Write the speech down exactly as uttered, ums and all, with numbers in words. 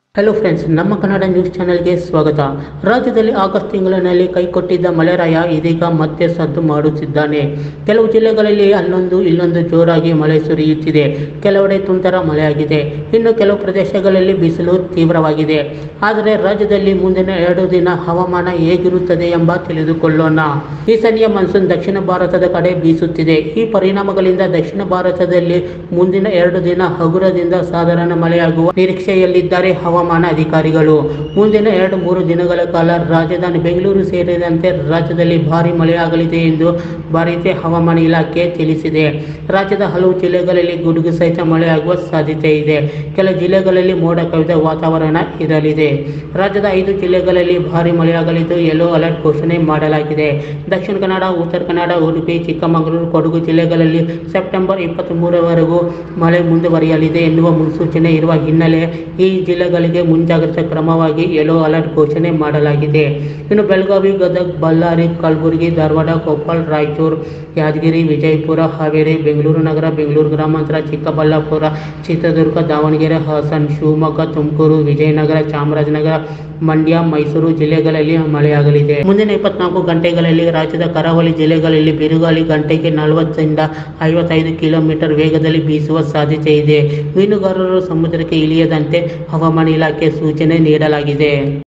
Hello friends, ನಮ್ಮ Kannada news ಚಾನೆಲ್ಗೆ ಸ್ವಾಗತ. ರಾಜ್ಯದಲ್ಲಿ ಆಗಸ್ಟ್ ತಿಂಗಳಿನಲ್ಲಿ ಕೈಕೊಟ್ಟಿದ್ದ ಮಳೆರಾಯ ಇದೀಗ ಮತ್ತೆ ಸದ್ದು ಮಾಡುತ್ತಿದ್ದಾನೆ. ಕೆಲವು ಜಿಲ್ಲೆಗಳಲ್ಲಿ ಅಲ್ಲೊಂದು ಇಲ್ಲೊಂದು ಜೋರಾಗಿ ಮಳೆ ಸುರಿಯುತ್ತಿದೆ. ಕೆಲವೆಡೆ ತುಂತರ ಮಳೆಯಾಗಿದೆ. ಇನ್ನು ಕೆಲವು ಪ್ರದೇಶಗಳಲ್ಲಿ ಬಿಸಿಲು ತೀವ್ರವಾಗಿದೆ. ಆದರೆ ರಾಜ್ಯದಲ್ಲಿ ಮುಂದಿನ ಎರಡು ದಿನ ಹವಾಮಾನ ಹೇಗಿರುತ್ತದೆ ಎಂಬ ತಿಳಿದುಕೊಳ್ಳೋಣ. ಈಶಾನ್ಯ ಮಾನ್ಸೂನ್ ದಕ್ಷಿಣ ಭಾರತದ ಕಡೆ ಬೀಸುತ್ತಿದೆ. ಈ ಪರಿಣಾಮಗಳಿಂದ ದಕ್ಷಿಣ ಭಾರತದಲ್ಲಿ ಮುಂದಿನ ಎರಡು ದಿನ ಹಗುರದಿಂದ ಸಾಧಾರಣ ಮಳೆಯಾಗುವ ನಿರೀಕ್ಷೆಯಲ್ಲಿದ್ದಾರೆ ಹವಾಮಾನ ಅಧಿಕಾರಿಗಳು. ಮುಂದಿನ ಎರಡು ಮೂರು ದಿನಗಳ ಕಾಲ ರಾಜಧಾನಿ ಬೆಂಗಳೂರು ಸೇರಿದಂತೆ ರಾಜ್ಯದಲ್ಲಿ ಭಾರೀ ಮಳೆಯಾಗಲಿದೆ ಎಂದು ಭಾರತೀಯ ಹವಾಮಾನ ಇಲಾಖೆ ತಿಳಿಸಿದೆ. ರಾಜ್ಯದ ಹಲವು ಜಿಲ್ಲೆಗಳಲ್ಲಿ ಗುಡುಗು ಸಹಿತ ಮಳೆಯಾಗುವ ಸಾಧ್ಯತೆ ಇದೆ. ಕೆಲ ಜಿಲ್ಲೆಗಳಲ್ಲಿ ಮೋಡ ಕವಿದ ವಾತಾವರಣ ಇರಲಿದೆ. ರಾಜ್ಯದ ಐದು ಜಿಲ್ಲೆಗಳಲ್ಲಿ ಭಾರೀ ಮಳೆಯಾಗಲಿದ್ದು ಯೆಲ್ಲೋ ಅಲರ್ಟ್ ಘೋಷಣೆ ಮಾಡಲಾಗಿದೆ. ದಕ್ಷಿಣ ಕನ್ನಡ, ಉತ್ತರ ಕನ್ನಡ, ಉಡುಪಿ, ಚಿಕ್ಕಮಗಳೂರು, ಕೊಡಗು ಜಿಲ್ಲೆಗಳಲ್ಲಿ ಸೆಪ್ಟೆಂಬರ್ ಇಪ್ಪತ್ತ್ ಮೂರರವರೆಗೂ ಮಳೆ ಮುಂದುವರಿಯಲಿದೆ ಎನ್ನುವ ಮುನ್ಸೂಚನೆ ಇರುವ ಹಿನ್ನೆಲೆ ಈ ಜಿಲ್ಲೆಗಳಿಗೆ ಮುಂಜಾಗ್ರತಾ ಕ್ರಮವಾಗಿ ಯೆಲ್ಲೋ ಅಲರ್ಟ್ ಘೋಷಣೆ ಮಾಡಲಾಗಿದೆ. ಇನ್ನು ಬೆಳಗಾವಿ, ಗದಗ, ಬಳ್ಳಾರಿ, ಕಲಬುರಗಿ, ಧಾರವಾಡ, ಕೊಪ್ಪಳ, ರಾಯಚೂರು, ಯಾದಗಿರಿ, ವಿಜಯಪುರ, ಹಾವೇರಿ, ಬೆಂಗಳೂರು ನಗರ, ಬೆಂಗಳೂರು ಗ್ರಾಮಾಂತರ, ಚಿಕ್ಕಬಳ್ಳಾಪುರ, ಚಿತ್ರದುರ್ಗ, ದಾವಣಗೆರೆ, ಹಾಸನ, ಶಿವಮೊಗ್ಗ, ತುಮಕೂರು, ವಿಜಯನಗರ, ಚಾಮರಾಜನಗರ, ಮಂಡ್ಯ, ಮೈಸೂರು ಜಿಲ್ಲೆಗಳಲ್ಲಿ ಮಳೆಯಾಗಲಿದೆ. ಮುಂದಿನ ಇಪ್ಪತ್ನಾಲ್ಕು ಗಂಟೆಗಳಲ್ಲಿ ರಾಜ್ಯದ ಕರಾವಳಿ ಜಿಲ್ಲೆಗಳಲ್ಲಿ ಬಿರುಗಾಳಿ ಗಂಟೆಗೆ ನಲವತ್ತರಿಂದ ಐವತ್ತೈದು ಕಿಲೋಮೀಟರ್ ವೇಗದಲ್ಲಿ ಬೀಸುವ ಸಾಧ್ಯತೆ ಇದೆ. ಮೀನುಗಾರರು ಸಮುದ್ರಕ್ಕೆ ಇಳಿಯದಂತೆ ಹವಾಮಾನ ಇಲಾಖೆ ಸೂಚನೆ ನೀಡಲಾಗಿದೆ.